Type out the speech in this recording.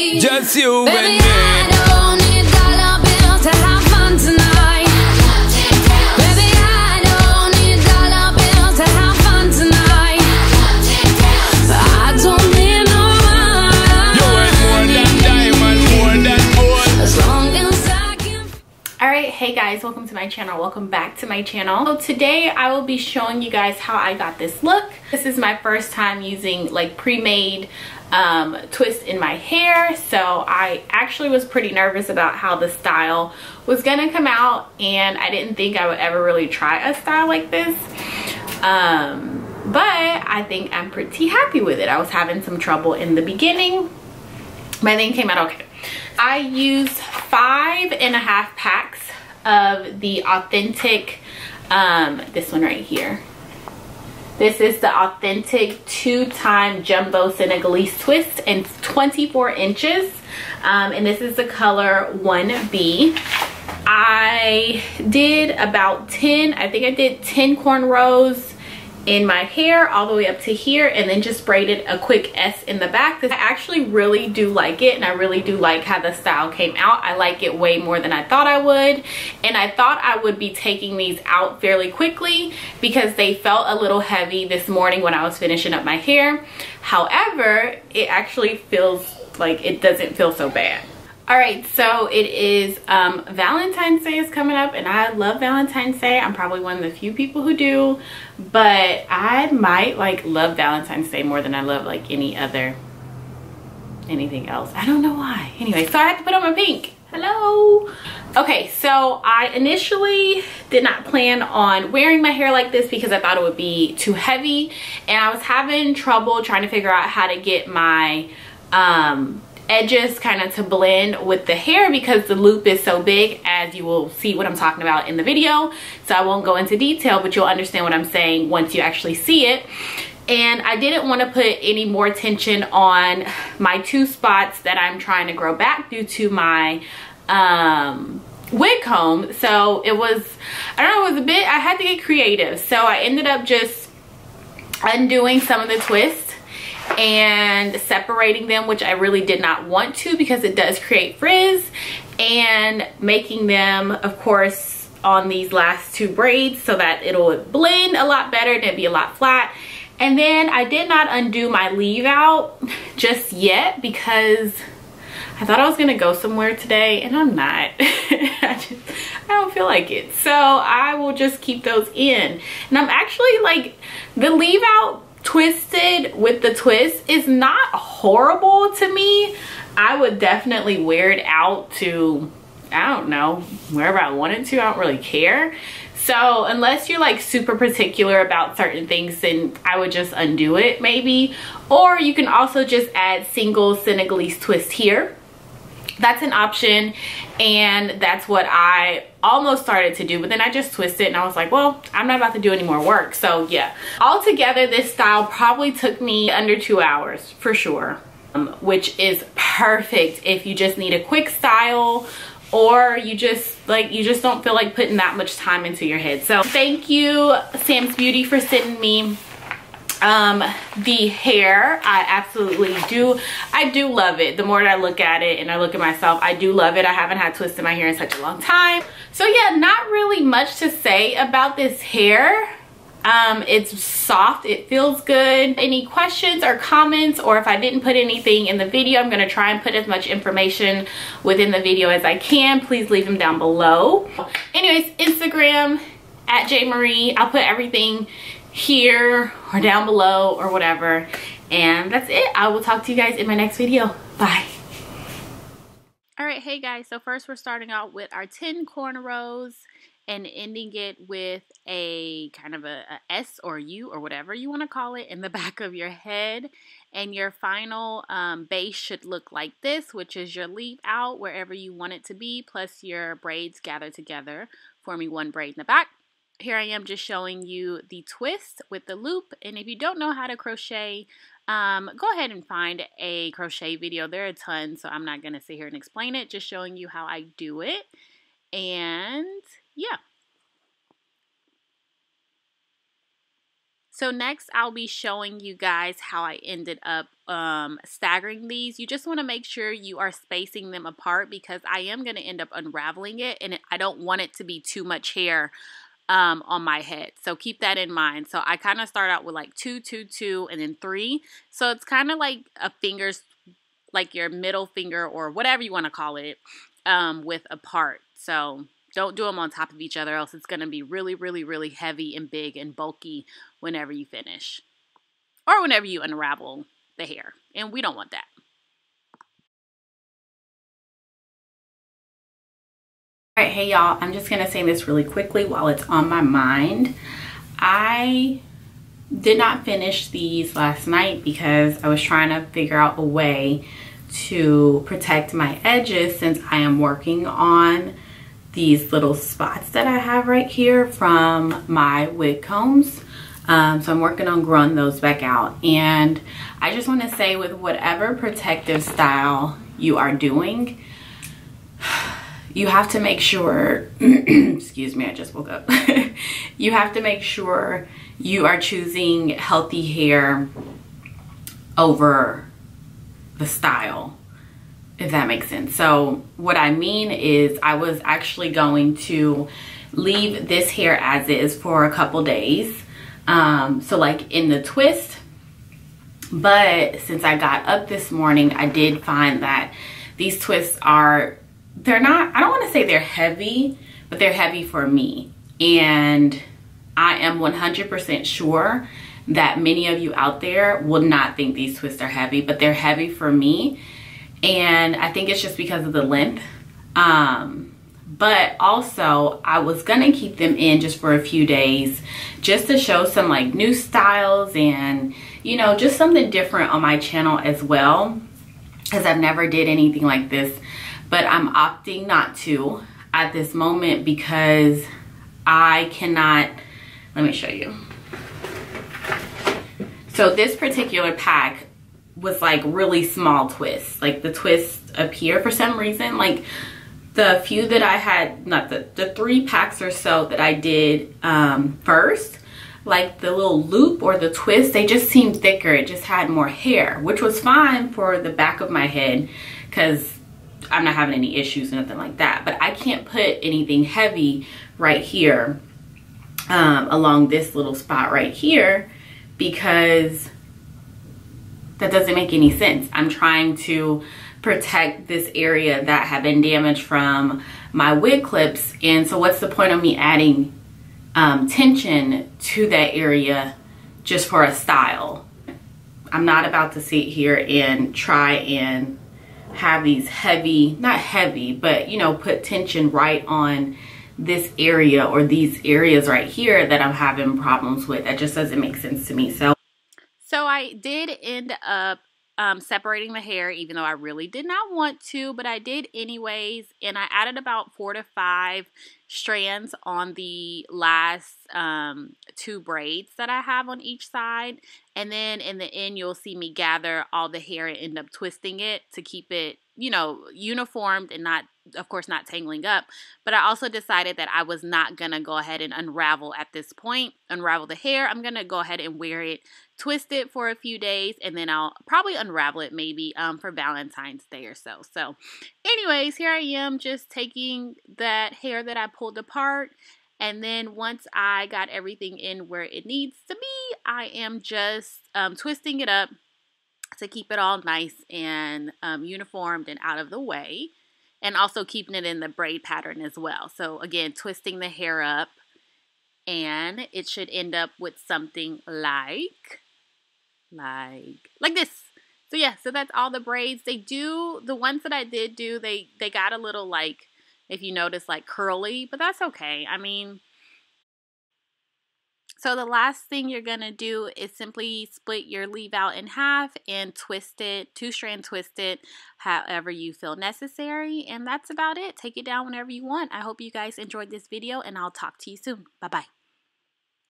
Just you Baby, and me. I don't need dollar bills to have fun tonight. Baby, I don't need dollar bills to have fun tonight. I don't need no money. You ain't more than diamond, more than gold. As long as I can. Alright, hey guys, welcome to my channel. Welcome back to my channel. So today I will be showing you guys how I got this look. This is my first time using like pre-made twist in my hair, so I actually was pretty nervous about how the style was gonna come out, and I didn't think I would ever really try a style like this, but I think I'm pretty happy with it. I was having some trouble in the beginning, but I think it came out okay. I used 5.5 packs of the Authentic, this one right here. This is the Authentic 2-time Jumbo Senegalese Twist, and 24 inches. And this is the color 1B. I did about 10, I think I did 10 cornrows in my hair all the way up to here, and then just braided a quick S in the back. I actually really do like it, and I really do like how the style came out. I like it way more than I thought I would, and I thought I would be taking these out fairly quickly because they felt a little heavy this morning when I was finishing up my hair. However, it actually feels like it doesn't feel so bad. Alright, so it is Valentine's Day is coming up, and I love Valentine's Day. I'm probably one of the few people who do, but I might like love Valentine's Day more than I love like anything else. I don't know why. Anyway, so I had to put on my pink. Hello. Okay, so I initially did not plan on wearing my hair like this because I thought it would be too heavy, and I was having trouble trying to figure out how to get my edges kind of to blend with the hair because the loop is so big, as you will see what I'm talking about in the video. So I won't go into detail, but you'll understand what I'm saying once you actually see it. And I didn't want to put any more tension on my 2 spots that I'm trying to grow back due to my wig comb. So it was, I don't know, it was a bit, I had to get creative. So I ended up just undoing some of the twists and separating them, which I really did not want to because it does create frizz, and making them, of course, on these last 2 braids so that it'll blend a lot better and it'd be a lot flat. And then I did not undo my leave out just yet because I thought I was gonna go somewhere today, and I'm not. I don't feel like it, so I will just keep those in. And I'm actually like, the leave out twisted with the twist is not horrible to me. I would definitely wear it out to, I don't know, wherever I wanted to. I don't really care. So unless you're like super particular about certain things, then I would just undo it maybe. Or you can also just add single Senegalese twist here. That's an option, and that's what I almost started to do, but then I just twisted and I was like, well, I'm not about to do any more work. So yeah, altogether this style probably took me under 2 hours for sure, which is perfect if you just need a quick style, or you just don't feel like putting that much time into your head. So thank you, Sam's Beauty, for sending me the hair. I absolutely do. I do love it. The more that I look at it and I look at myself, I do love it. I haven't had twists in my hair in such a long time. So yeah, not really much to say about this hair. It's soft, it feels good. Any questions or comments, or if I didn't put anything in the video, I'm gonna try and put as much information within the video as I can. Please leave them down below. Anyways, Instagram @JMarie. I'll put everything here or down below or whatever, and that's it. I will talk to you guys in my next video. Bye. All right, hey guys, so first we're starting out with our 10 cornrows and ending it with a kind of a S or U or whatever you want to call it in the back of your head. And your final base should look like this, which is your leave out wherever you want it to be, plus your braids gathered together, forming one braid in the back. Here I am just showing you the twist with the loop. And if you don't know how to crochet, go ahead and find a crochet video. There are a ton, so I'm not going to sit here and explain it. Just showing you how I do it. And yeah. So next I'll be showing you guys how I ended up staggering these, you just want to make sure you are spacing them apart, because I am going to end up unraveling it, and I don't want it to be too much hair on my head. So keep that in mind. So I kind of start out with like 2, 2, 2, and then 3. So it's kind of like a fingers, like your middle finger or whatever you want to call it, with a part. So don't do them on top of each other, else it's going to be really, really, really heavy and big and bulky whenever you finish, or whenever you unravel the hair, and we don't want that. All right, hey y'all, I'm just gonna say this really quickly while it's on my mind. I did not finish these last night because I was trying to figure out a way to protect my edges, since I am working on these little spots that I have right here from my wig combs. So I'm working on growing those back out. And I just want to say, with whatever protective style you are doing, you have to make sure, excuse me, I just woke up. You have to make sure you are choosing healthy hair over the style, if that makes sense. So what I mean is, I was actually going to leave this hair as is for a couple days. So like in the twist, but since I got up this morning, I did find that these twists are, they're not, I don't want to say they're heavy, but they're heavy for me. And I am 100% sure that many of you out there will not think these twists are heavy, but they're heavy for me. And I think it's just because of the length. But also I was gonna keep them in just for a few days, just to show some like new styles and, you know, just something different on my channel as well, because I've never did anything like this. But I'm opting not to at this moment because I cannot, let me show you. So this particular pack was like really small twists, like the twists appear for some reason, like the few that I had, not the 3 packs or so that I did first, like the little loop or the twist, they just seemed thicker. It just had more hair, which was fine for the back of my head because I'm not having any issues or nothing like that. But I can't put anything heavy right here along this little spot right here, because that doesn't make any sense. I'm trying to protect this area that had been damaged from my wig clips, and so what's the point of me adding tension to that area just for a style? I'm not about to sit here and try and have these heavy, not heavy, but you know, put tension right on this area or these areas right here that I'm having problems with. That just doesn't make sense to me. So I did end up separating the hair, even though I really did not want to, but I did anyways, and I added about 4 to 5 strands on the last 2 braids that I have on each side, and then in the end you'll see me gather all the hair and end up twisting it to keep it, you know, uniformed and not, of course, not tangling up. But I also decided that I was not gonna go ahead and unravel at this point, unravel the hair. I'm gonna go ahead and wear it, twist it for a few days, and then I'll probably unravel it maybe for Valentine's Day or so. So anyways, here I am just taking that hair that I pulled apart, and then once I got everything in where it needs to be, I am just twisting it up to keep it all nice and uniformed and out of the way, and also keeping it in the braid pattern as well. So again, twisting the hair up, and it should end up with something like this. So yeah, so that's all the braids. They do, the ones that I did do, they got a little, like, if you notice, like curly, but that's okay. I mean, so the last thing you're gonna do is simply split your leave out in half and twist it, 2-strand twist it however you feel necessary, and that's about it. Take it down whenever you want. I hope you guys enjoyed this video, and I'll talk to you soon. Bye bye.